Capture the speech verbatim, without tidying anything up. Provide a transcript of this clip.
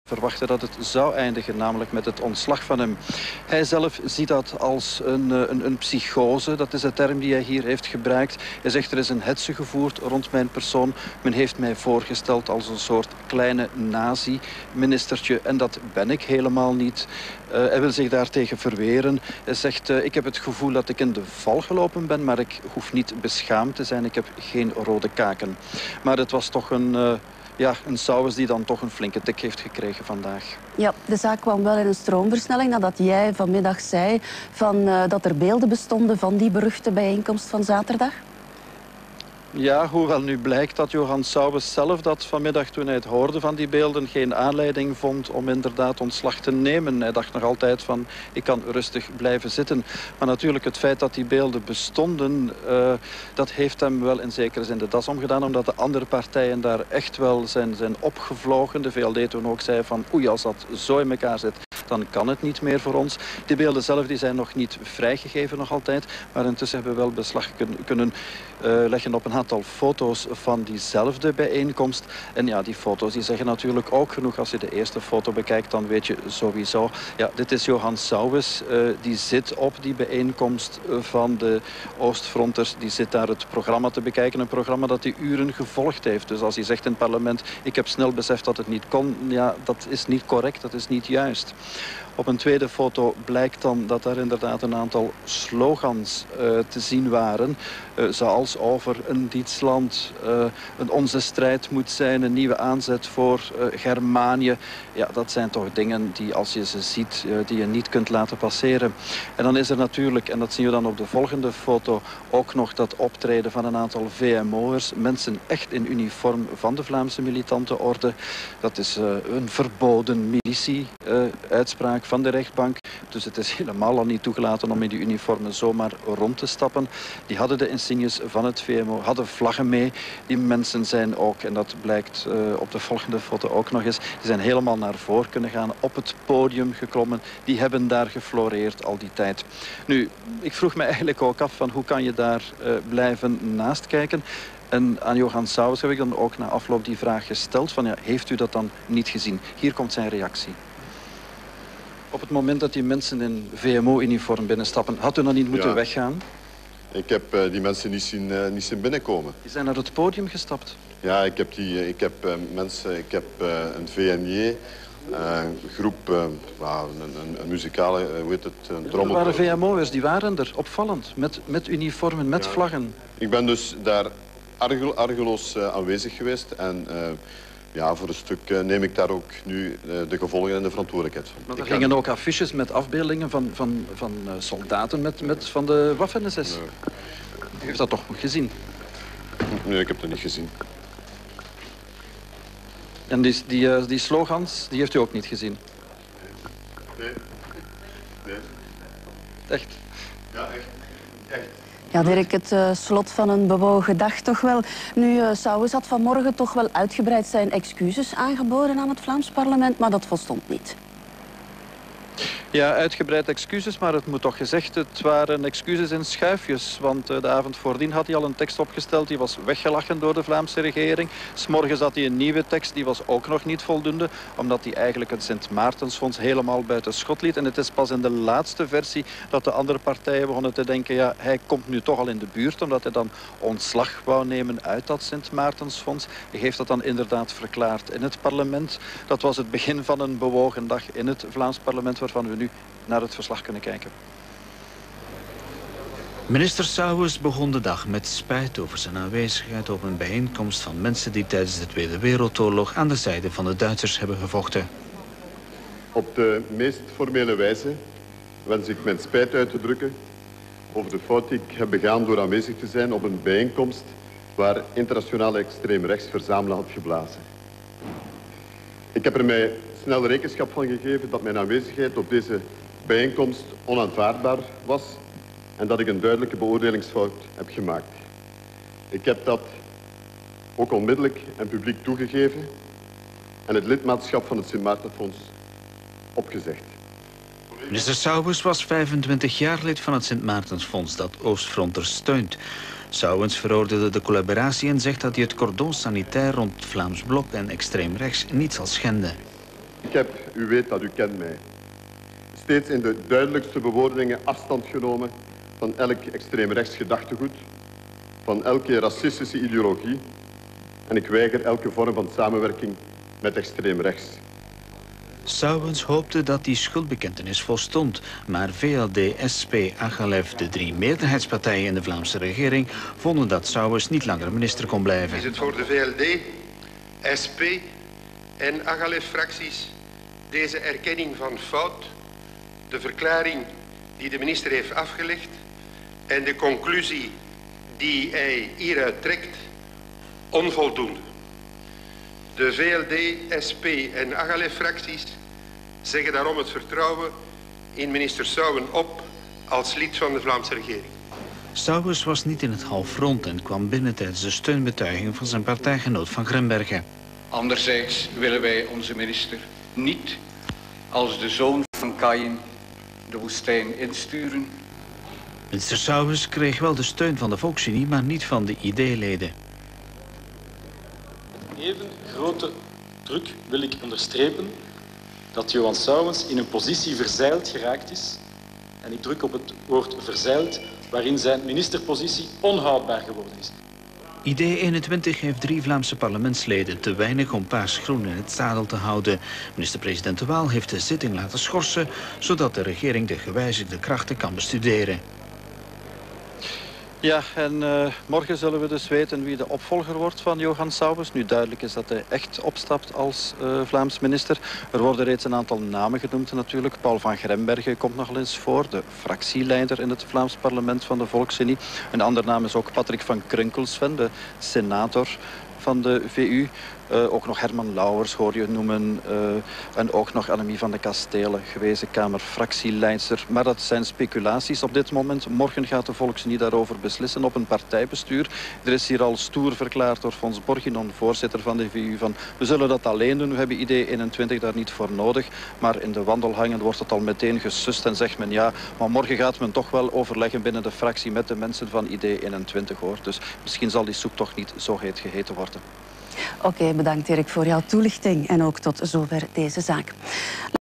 verwachten dat het zou eindigen, namelijk met het ontslag van hem. Hij zelf ziet dat als een, een, een psychose, dat is de term die hij hier heeft gebruikt. Hij zegt er is een hetze gevoerd rond mijn persoon. Men heeft mij voorgesteld als een soort kleine nazi-ministertje en dat ben ik helemaal niet. Uh, hij wil zich daartegen verweren. Hij zegt, uh, ik heb het gevoel dat ik in de val gelopen ben, maar ik hoef niet beschaamd te zijn. Ik heb geen rode kaken. Maar het was toch een... Uh, Ja, een Sauwes die dan toch een flinke tik heeft gekregen vandaag. Ja, de zaak kwam wel in een stroomversnelling nadat jij vanmiddag zei van, uh, dat er beelden bestonden van die beruchte bijeenkomst van zaterdag. Ja, hoewel nu blijkt dat Johan Sauwes zelf dat vanmiddag toen hij het hoorde van die beelden geen aanleiding vond om inderdaad ontslag te nemen. Hij dacht nog altijd van ik kan rustig blijven zitten. Maar natuurlijk het feit dat die beelden bestonden, uh, dat heeft hem wel in zekere zin de das omgedaan. Omdat de andere partijen daar echt wel zijn, zijn opgevlogen. De V L D toen ook zei van oei, als dat zo in elkaar zit, dan kan het niet meer voor ons. Die beelden zelf die zijn nog niet vrijgegeven nog altijd. Maar intussen hebben we wel beslag kun, kunnen uh, leggen op een aantal foto's van diezelfde bijeenkomst. En ja, die foto's die zeggen natuurlijk ook genoeg. Als je de eerste foto bekijkt, dan weet je sowieso... Ja, dit is Johan Sauwes. Uh, die zit op die bijeenkomst van de Oostfronters. Die zit daar het programma te bekijken. Een programma dat hij uren gevolgd heeft. Dus als hij zegt in het parlement, ik heb snel beseft dat het niet kon. Ja, dat is niet correct. Dat is niet juist. Op een tweede foto blijkt dan dat er inderdaad een aantal slogans uh, te zien waren. Uh, zoals over een Dietsland, uh, een onze strijd moet zijn, een nieuwe aanzet voor uh, Germanië. Ja, dat zijn toch dingen die als je ze ziet, uh, die je niet kunt laten passeren. En dan is er natuurlijk, en dat zien we dan op de volgende foto, ook nog dat optreden van een aantal V M O'ers. Mensen echt in uniform van de Vlaamse militante orde. Dat is uh, een verboden militie-uitspraak. Uh, van de rechtbank. Dus het is helemaal al niet toegelaten om in die uniformen zomaar rond te stappen. Die hadden de insignes van het V M O, hadden vlaggen mee. Die mensen zijn ook, en dat blijkt uh, op de volgende foto ook nog eens, die zijn helemaal naar voren kunnen gaan, op het podium geklommen. Die hebben daar gefloreerd al die tijd. Nu, ik vroeg me eigenlijk ook af van hoe kan je daar uh, blijven naast kijken. En aan Johan Sauwes heb ik dan ook na afloop die vraag gesteld van ja, heeft u dat dan niet gezien? Hier komt zijn reactie. Op het moment dat die mensen in V M O-uniform binnenstappen, had u dan niet moeten ja. weggaan? Ik heb uh, die mensen niet zien, uh, niet zien binnenkomen. Die zijn naar het podium gestapt? Ja, ik heb, die, uh, ik heb uh, mensen, ik heb uh, een V N J, uh, groep, uh, een, een, een muzikale, uh, hoe heet het, een trommel. Er waren V M O'ers, die waren er, opvallend, met, met uniformen, met ja. vlaggen. Ik ben dus daar argel, argeloos uh, aanwezig geweest en... Uh, Ja, voor een stuk uh, neem ik daar ook nu uh, de gevolgen en de verantwoordelijkheid van. Maar er gingen ook affiches met afbeeldingen van, van, van uh, soldaten met, met, van de Waffen-S S. Nee. U heeft dat toch gezien? Nee, ik heb dat niet gezien. En die, die, uh, die slogans, die heeft u ook niet gezien? Nee. Nee. Echt? Ja, echt. Echt. Ja, Dirk, het uh, slot van een bewogen dag toch wel. Nu, uh, Sauwes had vanmorgen toch wel uitgebreid zijn excuses aangeboden aan het Vlaams parlement, maar dat volstond niet. Ja, uitgebreid excuses, maar het moet toch gezegd, het waren excuses in schuifjes. Want uh, de avond voordien had hij al een tekst opgesteld, die was weggelachen door de Vlaamse regering. 's Morgens had hij een nieuwe tekst, die was ook nog niet voldoende, omdat hij eigenlijk het Sint Maartensfonds helemaal buiten schot liet. En het is pas in de laatste versie dat de andere partijen begonnen te denken, ja, hij komt nu toch al in de buurt, omdat hij dan ontslag wou nemen uit dat Sint Maartensfonds. Hij heeft dat dan inderdaad verklaard in het parlement. Dat was het begin van een bewogen dag in het Vlaams parlement, waarvan we nu naar het verslag kunnen kijken. Minister Sauwes begon de dag met spijt over zijn aanwezigheid op een bijeenkomst van mensen die tijdens de Tweede Wereldoorlog aan de zijde van de Duitsers hebben gevochten. Op de meest formele wijze wens ik mijn spijt uit te drukken over de fout die ik heb begaan door aanwezig te zijn op een bijeenkomst waar internationale extreemrechts verzamelen had geblazen. Ik heb er mij snel rekenschap van gegeven dat mijn aanwezigheid op deze bijeenkomst onaanvaardbaar was en dat ik een duidelijke beoordelingsfout heb gemaakt. Ik heb dat ook onmiddellijk en publiek toegegeven en het lidmaatschap van het Sint Maartenfonds opgezegd. Minister Sauwes was vijfentwintig jaar lid van het Sint Maartensfonds dat Oostfronters steunt. Sauwens veroordeelde de collaboratie en zegt dat hij het cordon sanitair rond het Vlaams Blok en extreem rechts niet zal schenden. Ik heb, u weet dat, u kent mij, steeds in de duidelijkste bewoordingen afstand genomen van elk extreemrechts gedachtegoed, van elke racistische ideologie en ik weiger elke vorm van samenwerking met extreem rechts. Sauwens hoopte dat die schuldbekentenis volstond, maar V L D, S P, Agalef, de drie meerderheidspartijen in de Vlaamse regering, vonden dat Sauwens niet langer minister kon blijven. Is het voor de V L D, S P en Agalef-fracties deze erkenning van fout, de verklaring die de minister heeft afgelegd en de conclusie die hij hieruit trekt, onvoldoende. De V L D, S P en Agalef-fracties zeggen daarom het vertrouwen in minister Sauwen op als lid van de Vlaamse regering. Sauwens was niet in het halfrond en kwam binnen tijdens de steunbetuiging van zijn partijgenoot Van Grimbergen. Anderzijds willen wij onze minister niet als de zoon van Kaïn de woestijn insturen. Minister Sauwens kreeg wel de steun van de Volksunie, maar niet van de I D-leden. Even grote druk wil ik onderstrepen dat Johan Sauwens in een positie verzeild geraakt is. En ik druk op het woord verzeild, waarin zijn ministerpositie onhoudbaar geworden is. I D eenentwintig heeft drie Vlaamse parlementsleden, te weinig om Paars-Groen in het zadel te houden. Minister-president De Waal heeft de zitting laten schorsen, zodat de regering de gewijzigde krachten kan bestuderen. Ja, en uh, morgen zullen we dus weten wie de opvolger wordt van Johan Sauwens. Nu duidelijk is dat hij echt opstapt als uh, Vlaams minister. Er worden reeds een aantal namen genoemd natuurlijk. Paul van Grimbergen komt nog eens voor, de fractieleider in het Vlaams parlement van de Volksunie. Een andere naam is ook Patrick van Krunkelsven, de senator van de V U. Uh, ook nog Herman Lauwers hoor je noemen. Uh, en ook nog Annemie van de Kastelen, gewezen Kamerfractieleidster. Maar dat zijn speculaties op dit moment. Morgen gaat de Volksunie daarover beslissen op een partijbestuur. Er is hier al stoer verklaard door Fons Borginon, voorzitter van de V U, van we zullen dat alleen doen. We hebben I D eenentwintig daar niet voor nodig. Maar in de wandelhangen wordt het al meteen gesust en zegt men ja, maar morgen gaat men toch wel overleggen binnen de fractie met de mensen van I D eenentwintig hoor. Dus misschien zal die soep toch niet zo heet geheten worden. Oké, okay, bedankt Erik voor jouw toelichting en ook tot zover deze zaak.